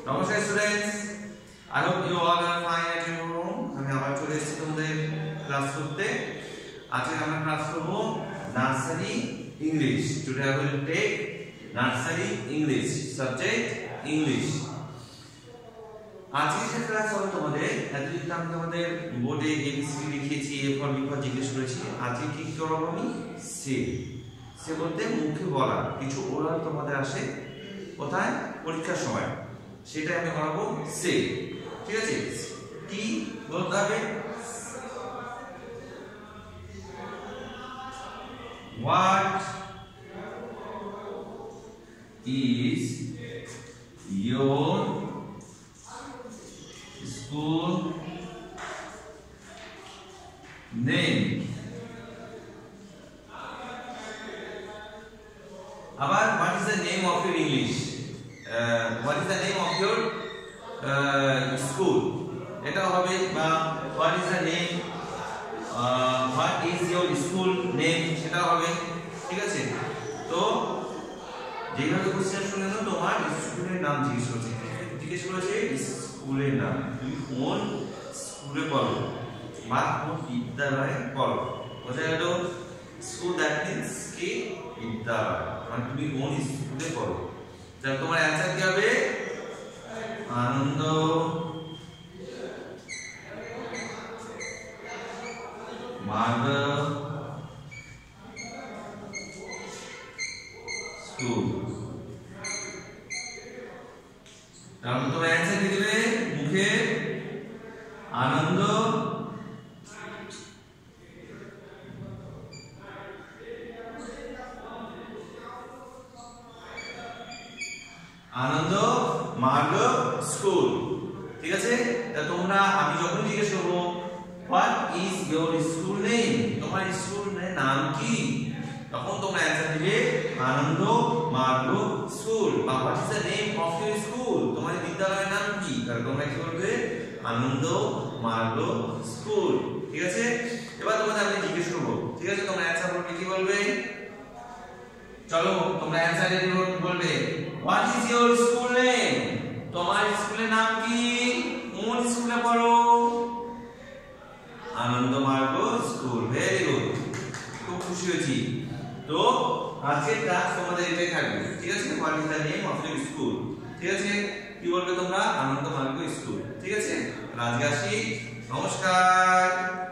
নমস্কার students, I hope you all are fine at your home. আমি আবার চলে এসেছি তোমাদের ক্লাস করতে। আজকে আমরা ক্লাস করব nursery English. Today I will take nursery English subject English. আজকে যে ক্লাস হবে তোমাদের, এতদিন আমি তোমাদের বোর্ডে এবিসিডি লিখেছি, এরপর লিখা জিজ্ঞেস করেছি। আজকে কি করব আমি? সে বলতে মুখে বলা কিছু ওরাল তোমাদের আসে কোথায়? পরীক্ষার সময়। সেটা আমি বলবো সে। ঠিক আছে? কি বলতে হবে? What is your school name? আবার what is the name of your English? What is the name of your school? এটা হবে বা what is the name what is your school name সেটা হবে। ঠিক আছে? তো যেভাবে কোশ্চেন শুনে নাও, তোমার স্কুলের নাম জিজ্ঞেস করেছে স্কুলের নাম, তুমি কোন স্কুলে পড়ো বা কোন বিদ্যালয়ে পড়ো। বোঝা গেল? স্কুল দ্যাট মিন্স কি বিদ্যালয়, মানে তুমি কোন স্কুলে পড়ো। তাহলে তোমার অ্যানসার কি হবে? আনন্দ মার্গ স্কুল। তাহলে তোমার অ্যানসার কি দিবে? মুখে আনন্দ আনন্দ মার্গ স্কুল। ঠিক আছে? তোমরা আমি যখন জিজ্ঞেস করবো what is your school name, তোমার স্কুলের নাম কি, তখন তোমরা অ্যানসার দিবে আনন্দ মার্গ স্কুল। বা what is the name of your school, তোমার বিদ্যালয়ের নাম কি, তাহলে তোমরা কি বলবে? আনন্দ মার্গ স্কুল। ঠিক আছে? এবার তোমাদের আমি জিজ্ঞেস করবো, ঠিক আছে? তোমরা অ্যানসার বলবে, কি বলবে? চলো তোমরা অ্যানসার বলবে what is your school name, তোমার স্কুলের নাম কি, কোন স্কুলে পড়ো? আনন্দ মার্গ স্কুল। ভেরি গুড, খুব খুশি হয়েছি। তো আজকের ক্লাস তোমাদের এটাই থাকবে। ঠিক আছে? What is the name of your school. ঠিক আছে? কি বলবে তোমরা? আনন্দ মার্গ স্কুল। ঠিক আছে? আজকে আসি, নমস্কার।